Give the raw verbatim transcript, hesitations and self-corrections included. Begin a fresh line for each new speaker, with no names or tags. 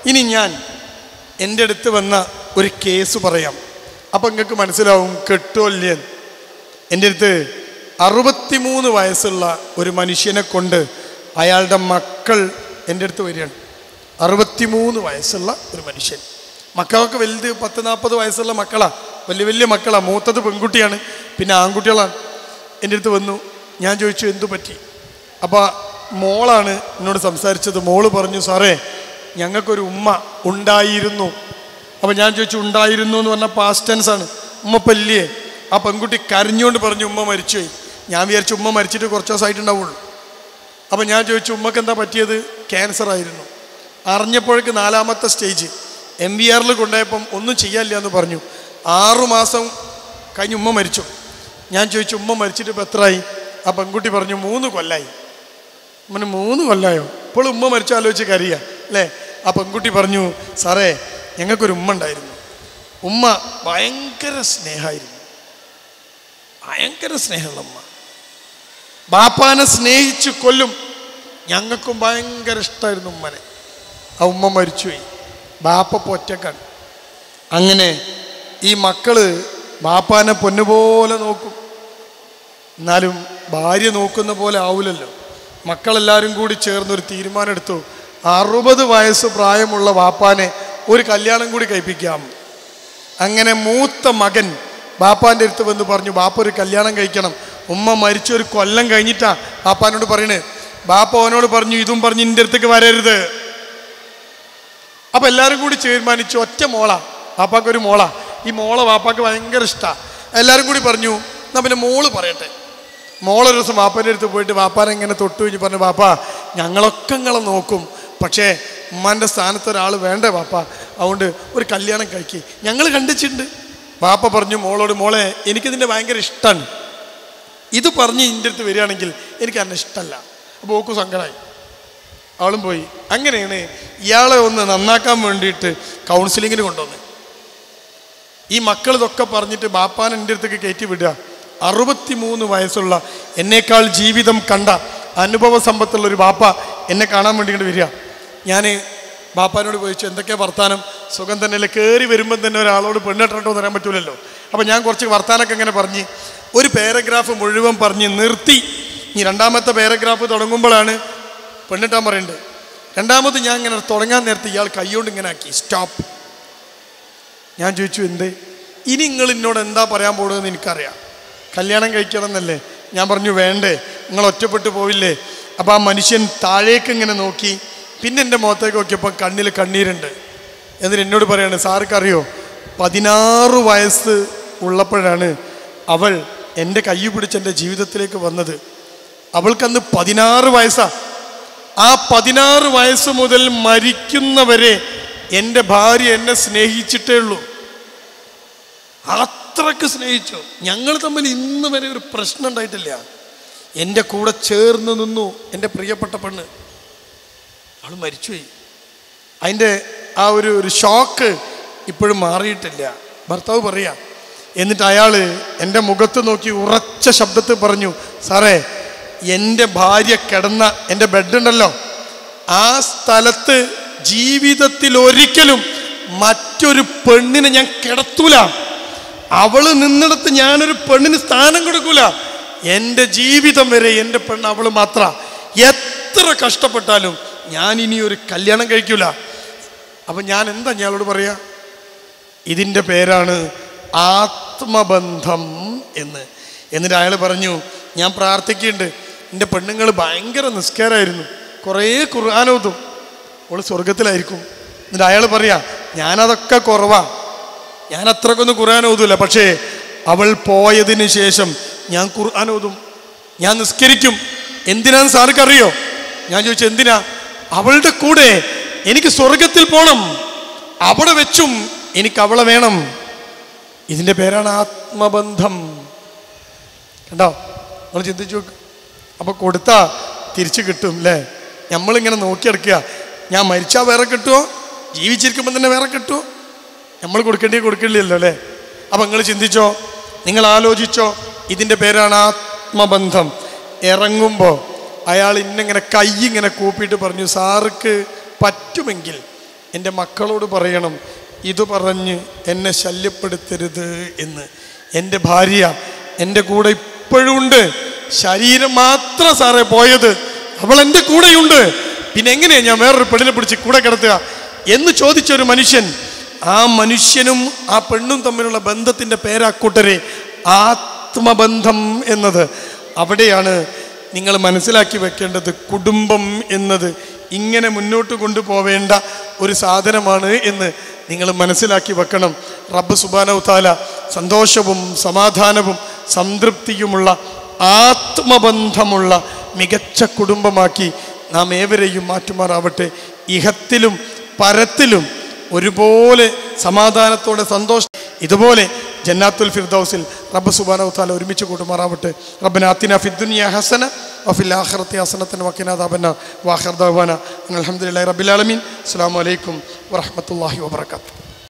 ഇനി ഞാൻ എൻ്റെ അടുത്ത് വന്ന ഒരു കേസ് പറയാം. അപ്പം നിങ്ങൾക്ക് മനസ്സിലാവും കെട്ടുമല്ലേ. എൻ്റെ അടുത്ത് അറുപത്തിമൂന്ന് വയസ്സുള്ള ഒരു മനുഷ്യനെ കൊണ്ട് അയാളുടെ മക്കൾ എൻ്റെ അടുത്ത് വരികയാണ്. അറുപത്തിമൂന്ന് വയസ്സുള്ള ഒരു മനുഷ്യൻ, മക്കളൊക്കെ വലുത് പത്ത് നാൽപ്പത് വയസ്സുള്ള മക്കളാണ്, വലിയ വലിയ മക്കളാണ്. മൂത്തത് പെൺകുട്ടിയാണ്, പിന്നെ ആൺകുട്ടികളാണ്. എൻ്റെ അടുത്ത് വന്നു. ഞാൻ ചോദിച്ചു എന്തു പറ്റി. അപ്പോൾ മോളാണ് എന്നോട് സംസാരിച്ചത്. മോള് പറഞ്ഞു, സാറേ ഞങ്ങൾക്കൊരു ഉമ്മ ഉണ്ടായിരുന്നു. അപ്പോൾ ഞാൻ ചോദിച്ചു ഉണ്ടായിരുന്നു എന്ന് പറഞ്ഞാൽ പാസ്റ്റ് ടെൻസ് ആണ്. ഉമ്മ പല്ലിയേ? ആ പെൺകുട്ടി കരഞ്ഞുകൊണ്ട് പറഞ്ഞു ഉമ്മ മരിച്ചുപോയി. ഞാൻ വിചാരിച്ചു ഉമ്മ മരിച്ചിട്ട് കുറച്ച് ദിവസമായിട്ടുണ്ടാവുള്ളൂ. അപ്പോൾ ഞാൻ ചോദിച്ചു ഉമ്മക്ക് എന്താ പറ്റിയത്? ക്യാൻസർ ആയിരുന്നു. അറിഞ്ഞപ്പോഴേക്ക് നാലാമത്തെ സ്റ്റേജ്. എം വി ആറിൽ കൊണ്ടുപോയപ്പം ഒന്നും ചെയ്യാനില്ല എന്ന് പറഞ്ഞു. ആറുമാസം കഴിഞ്ഞ് ഉമ്മ മരിച്ചു. ഞാൻ ചോദിച്ചു ഉമ്മ മരിച്ചിട്ട് ഇപ്പം എത്രയായി? ആ പെൺകുട്ടി പറഞ്ഞു മൂന്ന് കൊല്ലായി. ഉമ്മന് മൂന്ന് കൊല്ലായോ? ഇപ്പോൾ ഉമ്മ മരിച്ചു ആലോചിച്ച് കരയുക അല്ലേ? ആ പെൺകുട്ടി പറഞ്ഞു, സാറേ ഞങ്ങൾക്കൊരു ഉമ്മ ഉണ്ടായിരുന്നു. ഉമ്മ ഭയങ്കര സ്നേഹമായിരുന്നു, ഭയങ്കര സ്നേഹമുള്ള ഉമ്മ. ബാപ്പാനെ സ്നേഹിച്ച് കൊല്ലും. ഞങ്ങൾക്കും ഭയങ്കര ഇഷ്ടമായിരുന്നു ഉമ്മനെ. ആ ഉമ്മ മരിച്ചുപോയി. ബാപ്പ പൊറ്റക്കാണ്. അങ്ങനെ ഈ മക്കള് ബാപ്പാനെ പൊന്നുപോലെ നോക്കും. എന്നാലും ഭാര്യ നോക്കുന്ന പോലെ ആവില്ലല്ലോ. മക്കളെല്ലാവരും കൂടി ചേർന്നൊരു തീരുമാനം എടുത്തു. അറുപത് വയസ്സ് പ്രായമുള്ള ബാപ്പാനെ ഒരു കല്യാണം കൂടി കഴിപ്പിക്കാം. അങ്ങനെ മൂത്ത മകൻ ബാപ്പാൻ്റെ അടുത്ത് വന്ന് പറഞ്ഞു, ബാപ്പ ഒരു കല്യാണം കഴിക്കണം. ഉമ്മ മരിച്ചൊരു കൊല്ലം കഴിഞ്ഞിട്ടാ ബാപ്പാനോട് പറയണേ. ബാപ്പ അവനോട് പറഞ്ഞു, ഇതും പറഞ്ഞ് നിൻ്റെ അടുത്തേക്ക് വരരുത്. അപ്പം എല്ലാവരും കൂടി തീരുമാനിച്ചു, ഒറ്റ മോളാ ബാപ്പാക്കൊരു മോളാ. ഈ മോളെ ബാപ്പാക്ക് ഭയങ്കര ഇഷ്ടമാണ്. എല്ലാവരും കൂടി പറഞ്ഞു എന്നാൽ പിന്നെ മോള് പറയട്ടെ. മോളൊരു ദിവസം ബാപ്പാൻ്റെ അടുത്ത് പോയിട്ട് ബാപ്പാനെ ഇങ്ങനെ തൊട്ടു കഴിഞ്ഞ് പറഞ്ഞു, ബാപ്പാ ഞങ്ങളൊക്കെ നിങ്ങളെ നോക്കും, പക്ഷേ ഉമ്മാൻ്റെ സ്ഥാനത്ത് ഒരാൾ വേണ്ടേ ബാപ്പ, അതുകൊണ്ട് ഒരു കല്യാണം കഴിക്കി ഞങ്ങൾ കണ്ടിട്ടുണ്ട്. ബാപ്പ പറഞ്ഞു മോളോട്, മോളെ എനിക്കിതിൻ്റെ ഭയങ്കര ഇഷ്ടമാണ്, ഇത് പറഞ്ഞ് ഇതിൻ്റെ അടുത്ത് വരികയാണെങ്കിൽ എനിക്ക് എന്നെ ഇഷ്ടമല്ല. അപ്പോൾ ഓക്കും സങ്കടമായി, അവളും പോയി. അങ്ങനെയാണ് ഇയാളെ ഒന്ന് നന്നാക്കാൻ വേണ്ടിയിട്ട് കൗൺസിലിങ്ങിന് കൊണ്ടുവന്നത്. ഈ മക്കൾ ഇതൊക്കെ പറഞ്ഞിട്ട് ബാപ്പാൻ എൻ്റെ അടുത്തേക്ക് കയറ്റി വിടുക. അറുപത്തി മൂന്ന് വയസ്സുള്ള എന്നേക്കാൾ ജീവിതം കണ്ട അനുഭവ സമ്പത്തുള്ളൊരു ബാപ്പ എന്നെ കാണാൻ വേണ്ടി ഇങ്ങോട്ട് വരിക. ഞാൻ ബാപ്പാനോട് ചോദിച്ചു എന്തൊക്കെയാണ് വർത്താനം? സുഖം തന്നെയല്ലേ? കയറി വരുമ്പം തന്നെ ഒരാളോട് പെണ്ണിട്ടോ എന്ന് പറയാൻ പറ്റൂലല്ലോ. അപ്പം ഞാൻ കുറച്ച് വർത്താനൊക്കെ ഇങ്ങനെ പറഞ്ഞ് ഒരു പാരഗ്രാഫ് മുഴുവൻ പറഞ്ഞ് നിർത്തി. ഇനി രണ്ടാമത്തെ പാരഗ്രാഫ് തുടങ്ങുമ്പോഴാണ് പെണ്ണിട്ടാൻ പറയേണ്ടത്. രണ്ടാമത് ഞാൻ ഇങ്ങനെ തുടങ്ങാൻ നേരത്തെ ഇയാൾ കൈകൊണ്ട് ഇങ്ങനെ ആക്കി സ്റ്റോപ്പ്. ഞാൻ ചോദിച്ചു എന്തേ? ഇനി നിങ്ങൾ എന്നോട് എന്താ പറയാൻ പോകുന്നതെന്ന് എനിക്കറിയാം. കല്യാണം കഴിക്കണം എന്നല്ലേ? ഞാൻ പറഞ്ഞു വേണ്ടേ, നിങ്ങൾ ഒറ്റപ്പെട്ടു പോവില്ലേ. അപ്പോൾ ആ മനുഷ്യൻ താഴേക്ക് ഇങ്ങനെ നോക്കി, പിന്നെ എൻ്റെ മുഖത്തേക്ക് നോക്കിയപ്പോൾ കണ്ണിൽ കണ്ണീരുണ്ട്. എന്നിട്ട് എന്നോട് പറയാണ്, സാർക്കറിയോ പതിനാറ് വയസ്സ് ഉള്ളപ്പോഴാണ് അവൾ എൻ്റെ കൈ പിടിച്ച് എൻ്റെ ജീവിതത്തിലേക്ക് വന്നത്. അവൾക്കന്ന് പതിനാറ് വയസ്സാ. ആ പതിനാറ് വയസ്സ് മുതൽ മരിക്കുന്നവരെ എൻ്റെ ഭാര്യ എന്നെ സ്നേഹിച്ചിട്ടേ ഉള്ളൂ. അത്രക്ക് സ്നേഹിച്ചു. ഞങ്ങൾ തമ്മിൽ ഇന്ന് വരെ ഒരു പ്രശ്നം ഉണ്ടായിട്ടില്ല. എൻ്റെ കൂടെ ചേർന്ന് നിന്നു എൻ്റെ പ്രിയപ്പെട്ട പെണ്ണ്. അവൾ മരിച്ചുപോയി. അതിൻ്റെ ആ ഒരു ഒരു ഷോക്ക് ഇപ്പോഴും മാറിയിട്ടില്ല. ഭർത്താവ് പറയാ. എന്നിട്ട് അയാൾ എൻ്റെ മുഖത്ത് നോക്കി ഉറച്ച ശബ്ദത്തിൽ പറഞ്ഞു, സാറേ എൻ്റെ ഭാര്യ കിടന്ന എൻ്റെ ബെഡുണ്ടല്ലോ, ആ സ്ഥലത്ത് ജീവിതത്തിൽ ഒരിക്കലും മറ്റൊരു പെണ്ണിനെ ഞാൻ കിടത്തൂല. അവള് നിന്നിടത്ത് ഞാനൊരു പെണ്ണിന് സ്ഥാനം കൊടുക്കൂല. എൻ്റെ ജീവിതം വരെ എൻ്റെ പെണ്ണ് അവള് മാത്ര. എത്ര കഷ്ടപ്പെട്ടാലും ഞാൻ ഇനി ഒരു കല്യാണം കഴിക്കൂല. അപ്പം ഞാൻ എന്താ ഞാനോട് പറയാ? ഇതിൻ്റെ പേരാണ് ആത്മബന്ധം എന്ന്. എന്നിട്ട് അയാൾ പറഞ്ഞു, ഞാൻ പ്രാർത്ഥിക്കുന്നുണ്ട്. എൻ്റെ പെണ്ണുങ്ങൾ ഭയങ്കര നിസ്കാരമായിരുന്നു, കുറേ ഖുർആനോതും, അവൾ സ്വർഗത്തിലായിരിക്കും. എന്നിട്ട് അയാൾ പറയാ, ഞാനതൊക്കെ കുറവാ, ഞാൻ അത്രക്കൊന്നും ഖുർആൻ ഓതൂല, പക്ഷേ അവൾ പോയതിന് ശേഷം ഞാൻ ഖുർആൻ ഓതും, ഞാൻ നിസ്കരിക്കും. എന്തിനാന്ന് സാർക്കറിയോ? ഞാൻ ചോദിച്ചു എന്തിനാ? അവളുടെ കൂടെ എനിക്ക് സ്വർഗത്തിൽ പോകണം, അവിടെ വെച്ചും എനിക്ക് അവളെ വേണം. ഇതിൻ്റെ പേരാണ് ആത്മബന്ധം. കണ്ടോ? നമ്മൾ ചിന്തിച്ചു നോക്ക്. അപ്പോൾ കൊടുത്താ തിരിച്ചു കിട്ടും അല്ലേ? നമ്മളിങ്ങനെ നോക്കിയെടുക്കുക, ഞാൻ മരിച്ചാൽ വേറെ കിട്ടുമോ, ജീവിച്ചിരിക്കുമ്പോൾ തന്നെ വേറെ കിട്ടുമോ? നമ്മൾ കൊടുക്കേണ്ടി കൊടുക്കില്ലല്ലോ അല്ലേ? അപ്പം നിങ്ങൾ ചിന്തിച്ചോ, നിങ്ങൾ ആലോചിച്ചോ. ഇതിൻ്റെ പേരാണ് ആത്മബന്ധം. ഇറങ്ങുമ്പോൾ അയാൾ ഇന്നിങ്ങനെ കൈ ഇങ്ങനെ കൂപ്പിയിട്ട് പറഞ്ഞു, സാർക്ക് പറ്റുമെങ്കിൽ എൻ്റെ മക്കളോട് പറയണം, ഇത് പറഞ്ഞ് എന്നെ ശല്യപ്പെടുത്തരുത് എന്ന്. എൻ്റെ ഭാര്യ എൻ്റെ കൂടെ ഇപ്പോഴും ഉണ്ട്. ശരീരം മാത്രം സാറേ പോയത്, അവൾ എൻ്റെ കൂടെയുണ്ട്. പിന്നെ എങ്ങനെയാണ് ഞാൻ വേറൊരു പെണ്ണിനെ പിടിച്ച് കൂടെ കിടത്തുക എന്ന് ചോദിച്ചൊരു മനുഷ്യൻ, ആ മനുഷ്യനും ആ പെണ്ണും തമ്മിലുള്ള ബന്ധത്തിൻ്റെ പേരാക്കൂട്ടരെ ആത്മബന്ധം എന്നത്. അവിടെയാണ് നിങ്ങൾ മനസ്സിലാക്കി വെക്കേണ്ടത്. കുടുംബം എന്നത് ഇങ്ങനെ മുന്നോട്ട് കൊണ്ടുപോവേണ്ട ഒരു സാധനമാണ് എന്ന് നിങ്ങൾ മനസ്സിലാക്കി വെക്കണം. റബ്ബ് സുബ്ഹാനഹു തആല സന്തോഷവും സമാധാനവും സംതൃപ്തിയുമുള്ള ആത്മബന്ധമുള്ള മികച്ച കുടുംബമാക്കി നാം ഏവരെയും മാറ്റുമാറാവട്ടെ. ഇഹത്തിലും പരത്തിലും ഒരുപോലെ സമാധാനത്തോടെ സന്തോഷം ഇതുപോലെ ജന്നാത്തുൽ ഫിർദൗസിൽ റബ്ബ് സുബ്ഹാനഹു വ തആല ഒരുമിച്ച് കൂട്ടുമാറാവട്ടെ. റബ്ബനാ ആതിനാ ഫിദ്ദുനിയ ഹസന വഫിൽ ആഖിറതി ഹസനതൻ വഖിനാ അദാബന്നാർ. വആഖിറു ദഅവാനാ അൽഹംദുലില്ലാഹി റബ്ബിൽ ആലമീൻ. അസ്സലാമു അലൈക്കും വറഹ്മത്തുള്ളാഹി വബറകാതുഹു.